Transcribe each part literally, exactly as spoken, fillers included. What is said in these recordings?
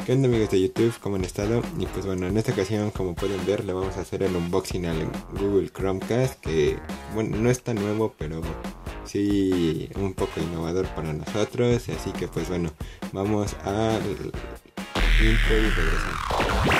¿Qué onda, amigos de YouTube? ¿Cómo han estado? Y pues bueno, en esta ocasión, como pueden ver, le vamos a hacer el unboxing al Google Chromecast, que bueno, no es tan nuevo, pero sí un poco innovador para nosotros. Así que pues bueno, vamos al intro y regresamos.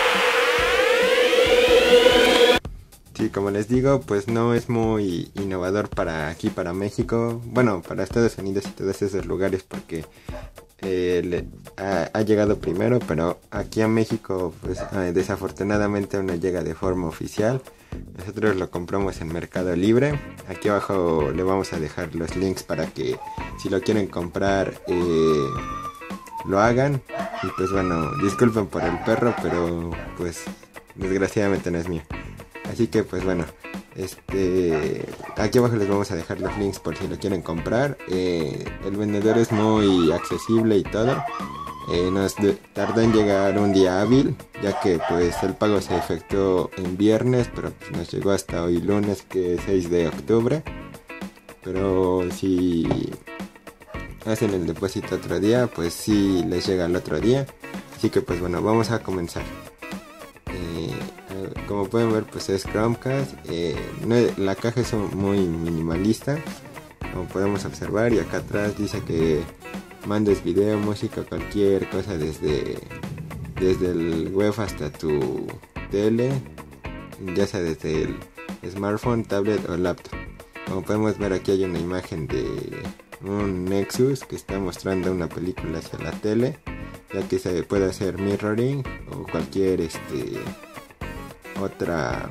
Sí, como les digo, pues no es muy innovador para aquí, para México, bueno, para Estados Unidos y todos esos lugares, porque eh, le, ha, ha llegado primero, pero aquí a México pues eh, desafortunadamente aún no llega de forma oficial. Nosotros lo compramos en Mercado Libre. Aquí abajo le vamos a dejar los links para que si lo quieren comprar eh, lo hagan. Y pues bueno, disculpen por el perro, pero pues desgraciadamente no es mío. Así que pues bueno, este aquí abajo les vamos a dejar los links por si lo quieren comprar. Eh, el vendedor es muy accesible y todo. Eh, nos de, tardó en llegar un día hábil, ya que pues el pago se efectuó en viernes, pero pues, nos llegó hasta hoy lunes, que es seis de octubre. Pero si hacen el depósito otro día, pues sí les llega el otro día. Así que pues bueno, vamos a comenzar. Eh, como pueden ver, pues es Chromecast. Eh, no, la caja es muy minimalista, como podemos observar, y acá atrás dice que mandes video, música, cualquier cosa desde desde el web hasta tu tele, ya sea desde el smartphone, tablet o laptop. Como podemos ver, aquí hay una imagen de un Nexus que está mostrando una película hacia la tele, ya que se puede hacer mirroring o cualquier este otra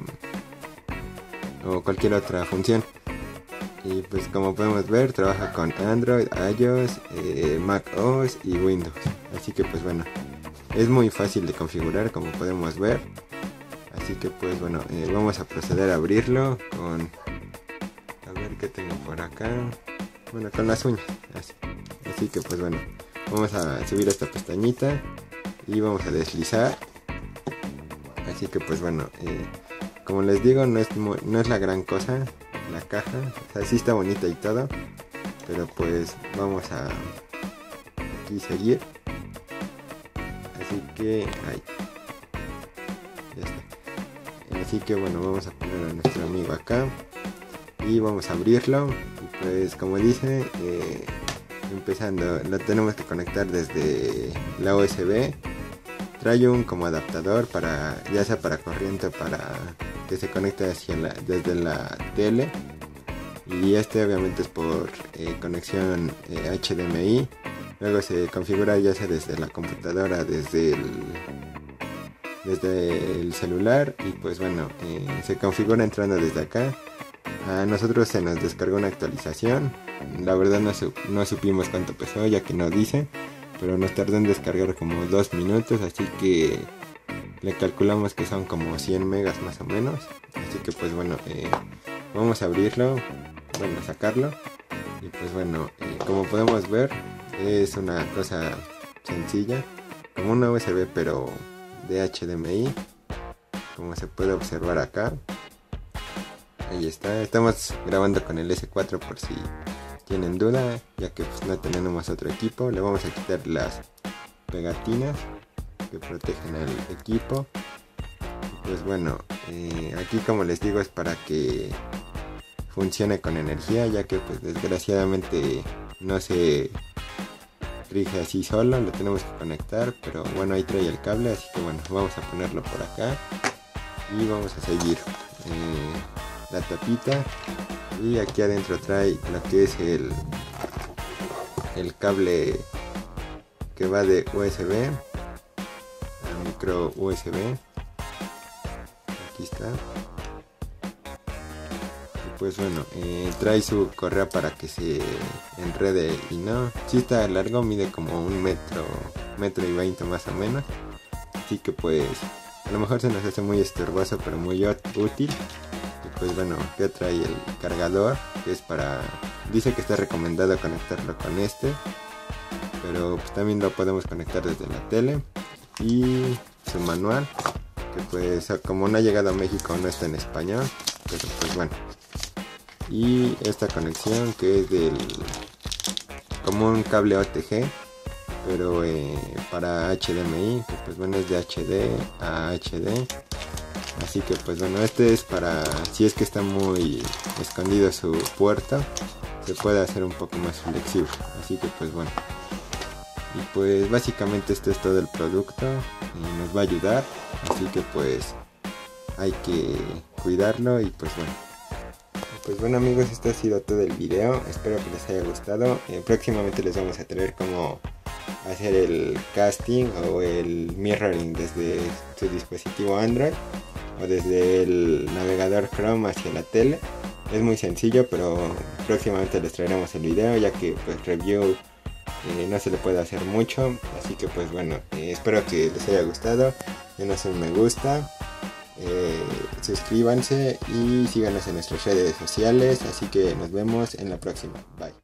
o cualquier otra función. Y pues como podemos ver, trabaja con Android, iOS, eh, Mac O S y Windows. Así que pues bueno, es muy fácil de configurar, como podemos ver. Así que pues bueno, eh, vamos a proceder a abrirlo con, a ver qué tengo por acá. Bueno, con las uñas, así. Así que pues bueno, vamos a subir esta pestañita y vamos a deslizar. Así que pues bueno, eh, como les digo, no es, muy, no es la gran cosa la caja. O sea, sí está bonita y todo, pero pues vamos a aquí seguir. Así que ahí ya está. Así que bueno, vamos a poner a nuestro amigo acá y vamos a abrirlo. Y pues como dice, eh, empezando, lo tenemos que conectar desde la U S B. Trae un como adaptador para, ya sea para corriente o para que se conecte hacia la, desde la tele. Y este obviamente es por eh, conexión eh, H D M I. Luego se configura ya sea desde la computadora, desde el, desde el celular. Y pues bueno, eh, se configura entrando desde acá. A nosotros se nos descargó una actualización. La verdad no, su, no supimos cuánto pesó, ya que no dice, pero nos tardó en descargar como dos minutos, así que le calculamos que son como cien megas más o menos. Así que pues bueno, eh, vamos a abrirlo, bueno, a sacarlo. Y pues bueno, eh, como podemos ver, es una cosa sencilla, como una U S B pero de H D M I, como se puede observar acá. Ahí está, estamos grabando con el S cuatro por si tienen duda, ya que pues no tenemos otro equipo. Le vamos a quitar las pegatinas que protegen el equipo. Y pues bueno, eh, aquí como les digo es para que funcione con energía, ya que pues desgraciadamente no se rige así solo, lo tenemos que conectar, pero bueno, ahí trae el cable, así que bueno, vamos a ponerlo por acá y vamos a seguir. Eh, la tapita, y aquí adentro trae lo que es el el cable que va de U S B a micro U S B. Aquí está. Y pues bueno, eh, trae su correa para que se enrede y no, si está largo, mide como un metro, metro y veinte más o menos. Así que pues a lo mejor se nos hace muy estorboso, pero muy útil. Pues bueno, que trae el cargador, que es para, dice que está recomendado conectarlo con este, pero pues también lo podemos conectar desde la tele. Y su manual, que pues como no ha llegado a México no está en español, pero pues bueno. Y esta conexión, que es del como un cable O T G, pero eh, para H D M I, que pues bueno, es de H D a H D. Así que pues bueno, este es para si es que está muy escondido su puerto, se puede hacer un poco más flexible. Así que pues bueno, y pues básicamente esto es todo el producto y nos va a ayudar, así que pues hay que cuidarlo. Y pues bueno, pues bueno amigos, esto ha sido todo el video, espero que les haya gustado. Eh, próximamente les vamos a traer cómo hacer el casting o el mirroring desde su dispositivo Android o desde el navegador Chrome hacia la tele. Es muy sencillo, pero próximamente les traeremos el video, ya que pues review eh, no se le puede hacer mucho. Así que pues bueno, eh, espero que les haya gustado. Denos un me gusta, eh, suscríbanse y síganos en nuestras redes sociales. Así que nos vemos en la próxima. Bye.